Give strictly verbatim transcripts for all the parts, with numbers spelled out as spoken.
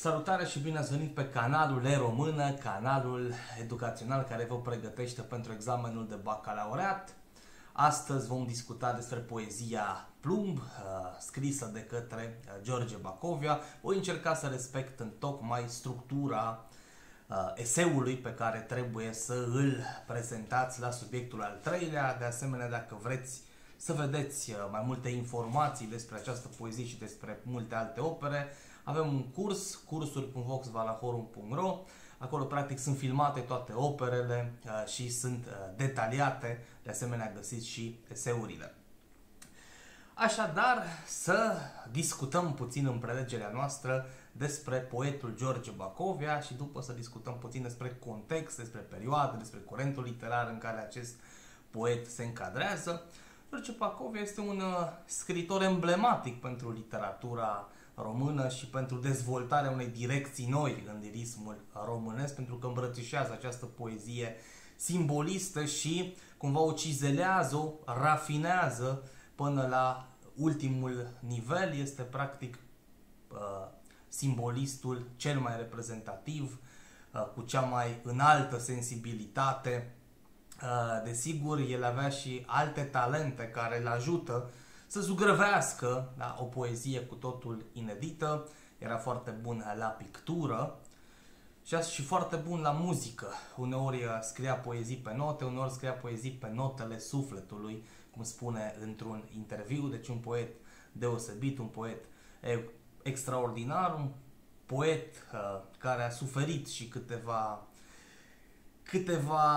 Salutare și bine ați venit pe canalul E-Română, canalul educațional care vă pregătește pentru examenul de bacalaureat. Astăzi vom discuta despre poezia Plumb, scrisă de către George Bacovia. Voi încerca să respect întocmai structura eseului pe care trebuie să îl prezentați la subiectul al treilea. De asemenea, dacă vreți să vedeți mai multe informații despre această poezie și despre multe alte opere, avem un curs, cursuri punct vox valahorum punct ro. Acolo, practic, sunt filmate toate operele uh, și sunt uh, detaliate. De asemenea, găsiți și eseurile. Așadar, să discutăm puțin în prelegerea noastră despre poetul George Bacovia și după să discutăm puțin despre context, despre perioadă, despre curentul literar în care acest poet se încadrează. George Bacovia este un uh, scriitor emblematic pentru literatura română și pentru dezvoltarea unei direcții noi în lirismul românesc, pentru că îmbrățișează această poezie simbolistă și cumva o cizelează, o rafinează până la ultimul nivel. Este practic uh, simbolistul cel mai reprezentativ, uh, cu cea mai înaltă sensibilitate. Uh, desigur, el avea și alte talente care îl ajută să zugrăvească, da, o poezie cu totul inedită. Era foarte bun la pictură și, și foarte bun la muzică. Uneori scria poezii pe note, uneori scria poezii pe notele sufletului, cum spune într-un interviu. Deci un poet deosebit, un poet extraordinar, un poet uh, care a suferit și câteva câteva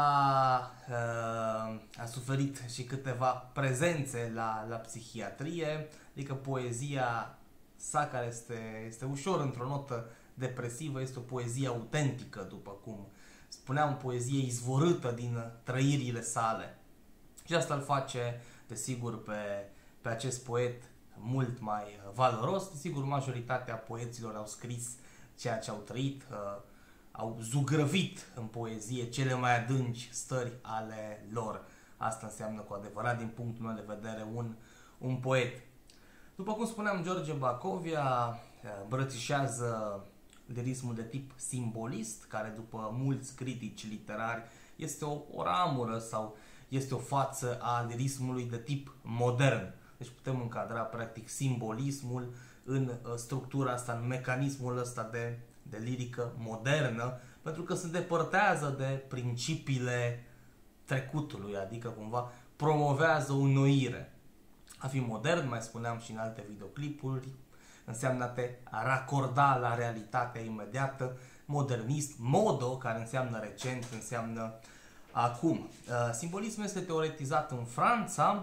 uh, a suferit și câteva prezențe la, la psihiatrie, adică poezia sa, care este, este ușor într-o notă depresivă, este o poezie autentică, după cum spuneam, poezie izvorâtă din trăirile sale. Și asta îl face, desigur, pe, pe acest poet mult mai valoros. Desigur, majoritatea poeților au scris ceea ce au trăit, uh, au zugrăvit în poezie cele mai adânci stări ale lor. Asta înseamnă cu adevărat, din punctul meu de vedere, un, un poet. După cum spuneam, George Bacovia îmbrățișează lirismul de tip simbolist, care după mulți critici literari este o, o ramură sau este o față a lirismului de tip modern. Deci putem încadra practic simbolismul în structura asta, în mecanismul ăsta de de lirică modernă, pentru că se depărtează de principiile trecutului, adică cumva promovează o înnoire. A fi modern, mai spuneam și în alte videoclipuri, înseamnă a te racorda la realitatea imediată, modernist, modo, care înseamnă recent, înseamnă acum. Simbolismul este teoretizat în Franța.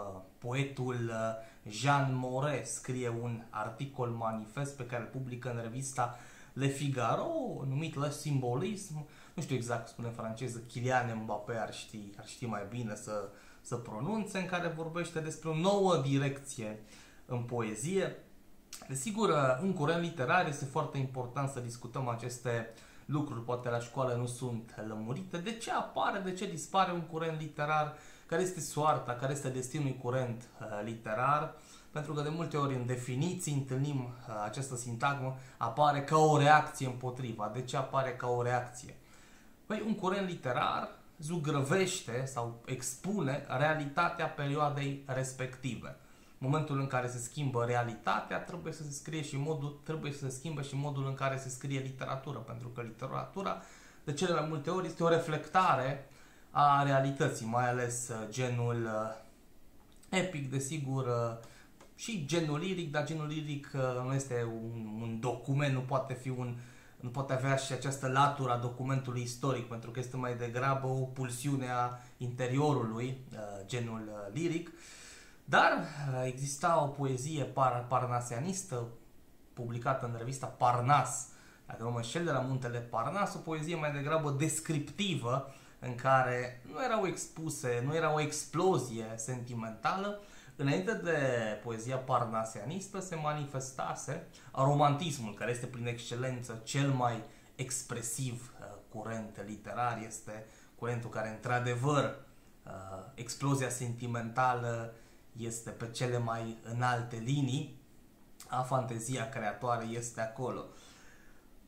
Poetul Jean Moret scrie un articol manifest pe care îl publică în revista Le Figaro, numit Le Simbolism. Nu știu exact cum spune în franceză, Kylian Mbappé ar ști, ar ști mai bine să, să pronunțe, în care vorbește despre o nouă direcție în poezie. Desigur, în curent literar este foarte important să discutăm aceste lucruri, poate la școală nu sunt lămurite. De ce apare, de ce dispare un curent literar? Care este soarta, care este destinul curent uh, literar? Pentru că de multe ori în definiții întâlnim uh, această sintagmă, apare ca o reacție împotriva. De ce apare ca o reacție? Păi un curent literar zugrăvește sau expune realitatea perioadei respective. În momentul în care se schimbă realitatea, trebuie să se scrie și modul, trebuie să se schimbe și modul în care se scrie literatură, pentru că literatura de cele mai multe ori este o reflectare a realității, mai ales uh, genul uh, epic, desigur, uh, și genul liric, dar genul liric uh, nu este un, un document, nu poate fi un, nu poate avea și această latură a documentului istoric, pentru că este mai degrabă o pulsiune a interiorului, uh, genul uh, liric. Dar uh, exista o poezie par, parnasianistă, publicată în revista Parnas, dacă nu mă înșel, de la Muntele Parnas, o poezie mai degrabă descriptivă, în care nu erau expuse, nu era o explozie sentimentală. Înainte de poezia parnasianistă se manifestase romantismul, care este prin excelență cel mai expresiv uh, curent literar. Este curentul care, într-adevăr, uh, explozia sentimentală este pe cele mai înalte linii, a fantezia creatoare este acolo.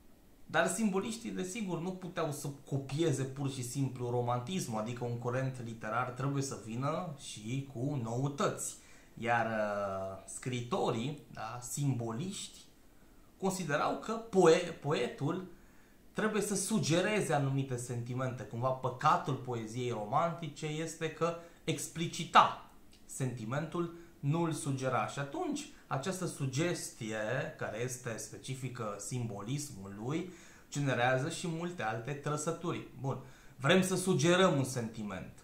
Dar simboliștii, desigur, nu puteau să copieze pur și simplu romantismul, adică un curent literar trebuie să vină și cu noutăți. Iar uh, scritorii, da, simboliști, considerau că poe poetul trebuie să sugereze anumite sentimente. Cumva păcatul poeziei romantice este că explicita sentimentul, nu îl sugera. Și atunci această sugestie, care este specifică simbolismului, generează și multe alte trăsături. Bun, vrem să sugerăm un sentiment.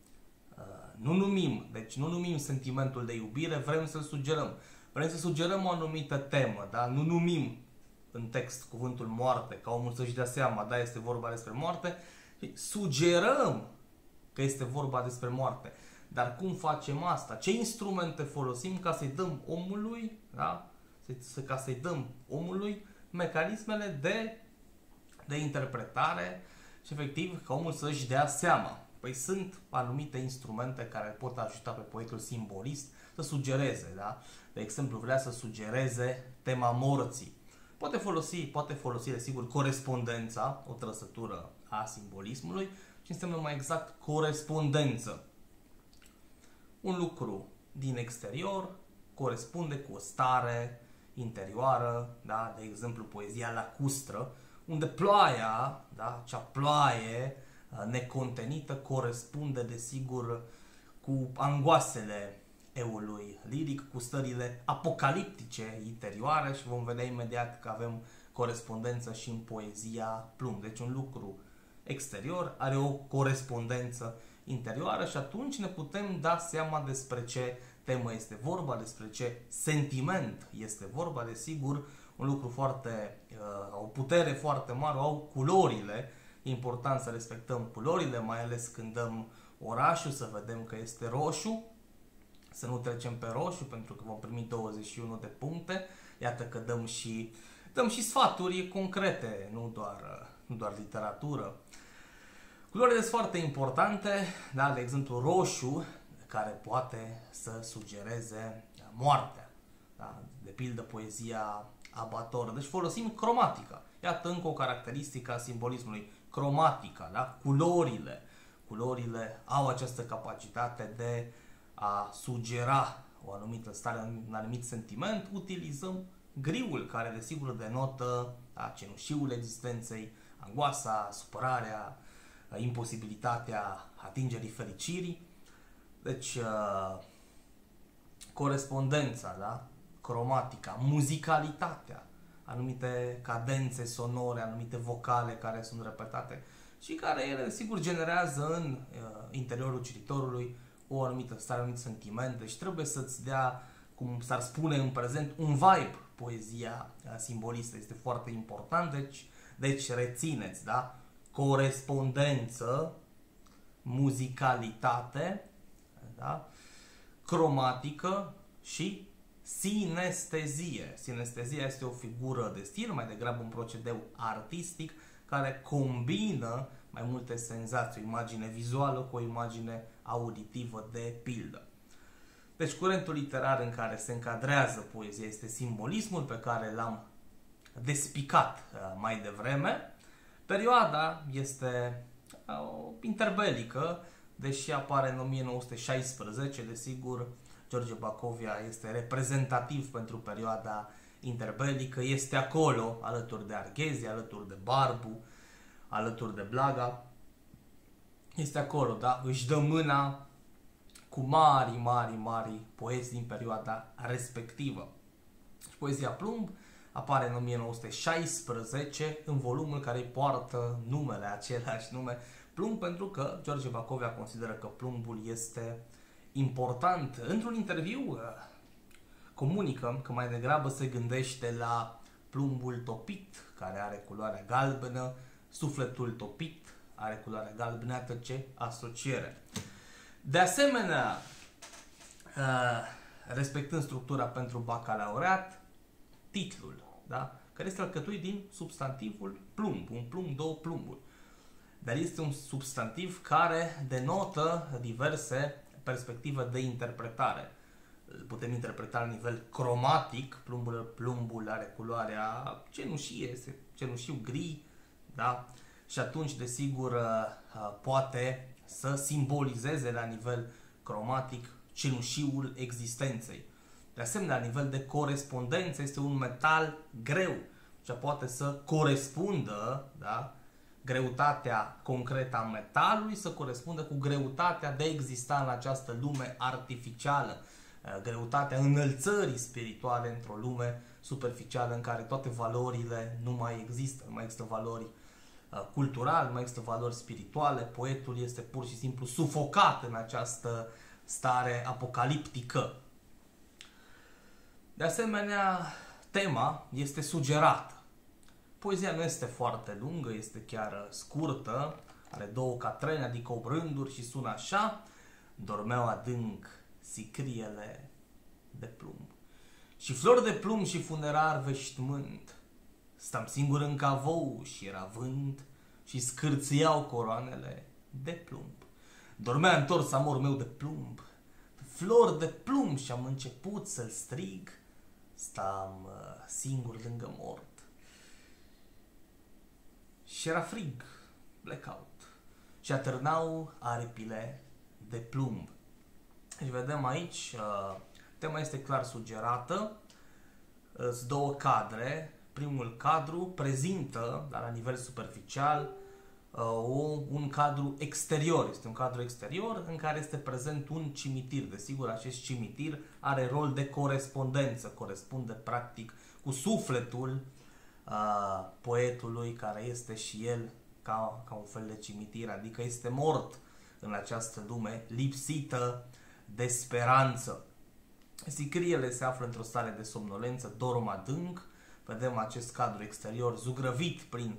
Nu numim, deci nu numim sentimentul de iubire, vrem să-l sugerăm. Vrem să sugerăm o anumită temă, da? Nu numim în text cuvântul moarte, ca omul să-și dea seama, da, este vorba despre moarte, sugerăm că este vorba despre moarte. Dar cum facem asta? Ce instrumente folosim ca să-i dăm omului, da? Ca să-i dăm omului mecanismele de, de interpretare și efectiv ca omul să-și dea seama. Păi sunt anumite instrumente care pot ajuta pe poetul simbolist să sugereze, da? De exemplu, vrea să sugereze tema morții. Poate folosi, poate folosi, desigur, corespondența, o trăsătură a simbolismului, și înseamnă mai exact corespondență. Un lucru din exterior corespunde cu o stare interioară, da? De exemplu, poezia lacustră, unde ploaia, da? Acea ploaie necontenită corespunde, desigur, cu angoasele eului liric, cu stările apocaliptice interioare și vom vedea imediat că avem corespondență și în poezia Plumb. Deci un lucru exterior are o corespondență interioară și atunci ne putem da seama despre ce temă este vorba, despre ce sentiment este vorba. Desigur, un lucru foarte, o putere foarte mare au culorile. E important să respectăm culorile, mai ales când dăm orașul, să vedem că este roșu, să nu trecem pe roșu, pentru că vom primi douăzeci și unu de puncte. Iată că dăm și, dăm și sfaturi concrete, nu doar, nu doar literatură. Culorile sunt foarte importante, da? De exemplu roșu, care poate să sugereze moartea, da? De pildă poezia abatoră. Deci folosim cromatica. Iată încă o caracteristică a simbolismului. Cromatica, da? Culorile. Culorile au această capacitate de a sugera o anumită stare, un anumit sentiment. Utilizăm griul, care desigur denotă, da, cenușiul existenței, angoasa, supărarea, imposibilitatea atingerii fericirii. Deci, uh, corespondența, da? Cromatica, muzicalitatea, anumite cadențe sonore, anumite vocale care sunt repetate și care ele, sigur, generează în uh, interiorul cititorului o anumită stare, un anumit sentiment. Deci trebuie să-ți dea, cum s-ar spune în prezent, un vibe. Poezia uh, simbolistă este foarte important, deci, deci rețineți, da? Corespondență, muzicalitate, da? Cromatică și sinestezie. Sinestezia este o figură de stil, mai degrabă un procedeu artistic care combină mai multe senzații, o imagine vizuală cu o imagine auditivă, de pildă. Deci curentul literar în care se încadrează poezia este simbolismul, pe care l-am despicat mai devreme. Perioada este o interbelică, deși apare în o mie nouă sute șaisprezece, desigur, George Bacovia este reprezentativ pentru perioada interbelică, este acolo alături de Arghezi, alături de Barbu, alături de Blaga, este acolo, da? Își dă mâna cu mari, mari, mari poezi din perioada respectivă. Și poezia Plumb apare în o mie nouă sute șaisprezece în volumul care îi poartă numele, același nume, Plumb, pentru că George Bacovia consideră că plumbul este important. Într-un interviu comunică că mai degrabă se gândește la plumbul topit, care are culoarea galbenă, sufletul topit are culoarea galbenă, iată ce asociere. De asemenea, respectând structura pentru bacalaureat, titlul, da? Care este alcătuit din substantivul plumb, un plumb, două plumburi. Dar este un substantiv care denotă diverse perspective de interpretare. Îl putem interpreta la nivel cromatic, plumbul, plumbul are culoarea cenușie, este cenușiu gri, da? Și atunci, desigur, poate să simbolizeze la nivel cromatic cenușiul existenței. De asemenea, la nivel de corespondență, este un metal greu și poate să corespundă, da, greutatea concretă a metalului să corespundă cu greutatea de a exista în această lume artificială, greutatea înălțării spirituale într-o lume superficială în care toate valorile nu mai există, nu mai există valori culturale, nu mai există valori spirituale, poetul este pur și simplu sufocat în această stare apocaliptică. De asemenea, tema este sugerată. Poezia nu este foarte lungă, este chiar scurtă, are două catrene, adică opt rânduri și sună așa: dormeau adânc sicriele de plumb și flori de plumb și funerar veștmânt. Stam singur în cavou și era vânt și scârțâiau coroanele de plumb. Dormea întors amor meu de plumb, flori de plumb, și am început să-l strig. Stam uh, singur lângă mort și era frig, blackout, și atârnau aripile de plumb. Deci vedem aici, uh, tema este clar sugerată, sunt două cadre. Primul cadru prezintă, dar la nivel superficial, uh, o, un cadru exterior. Este un cadru exterior în care este prezent un cimitir. Desigur, acest cimitir are rol de corespondență, corespunde practic cu sufletul uh, poetului, care este și el ca, ca un fel de cimitir, adică este mort în această lume lipsită de speranță. Sicriele se află într-o stare de somnolență, dorm adânc. Vedem acest cadru exterior zugrăvit prin,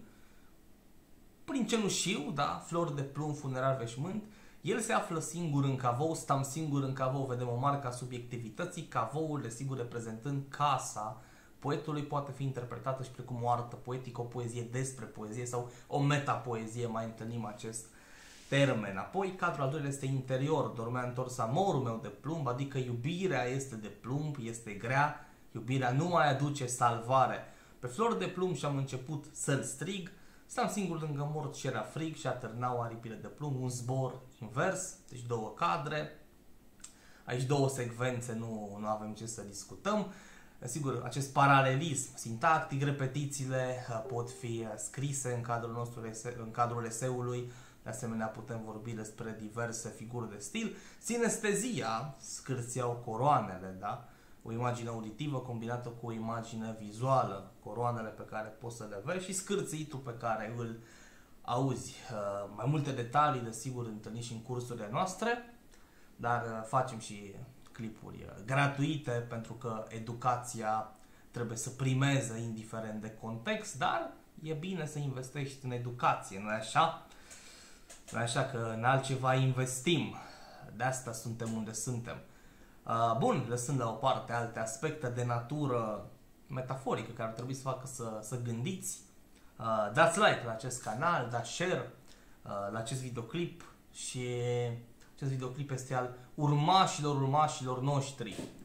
prin cenușiu, da? Flori de plumb, funerar, veșmânt. El se află singur în cavou, stam singur în cavou. Vedem o marcă a subiectivității, cavoul, desigur, reprezentând casa poetului. Poate fi interpretată și precum o artă poetică, o poezie despre poezie sau o metapoezie, mai întâlnim acest termen. Apoi, cadrul al doilea este interior. Dormea întors amorul meu de plumb, adică iubirea este de plumb, este grea. Iubirea nu mai aduce salvare. Pe flori de plumb și am început să-l strig. Stam singur lângă mort și era frig și atârnau aripile de plumb. Un zbor invers, deci două cadre. Aici două secvențe, nu, nu avem ce să discutăm. Sigur, acest paralelism sintactic, repetițiile pot fi scrise în cadrul nostru, în cadrul eseului. De asemenea, putem vorbi despre diverse figuri de stil. Sinestezia, scârțeau coroanele, da? O imagine auditivă combinată cu o imagine vizuală, coroanele pe care poți să le vezi și scârțâitul pe care îl auzi. Mai multe detalii, desigur, întâlniți și în cursurile noastre, dar facem și clipuri gratuite pentru că educația trebuie să primeze indiferent de context, dar e bine să investești în educație, nu-i așa? Nu-i așa că în altceva investim. De asta suntem unde suntem. Bun, lăsând la o parte alte aspecte de natură metaforică care ar trebui să facă să, să gândiți, dați like la acest canal, dați share la acest videoclip și acest videoclip este al urmașilor urmașilor noștri.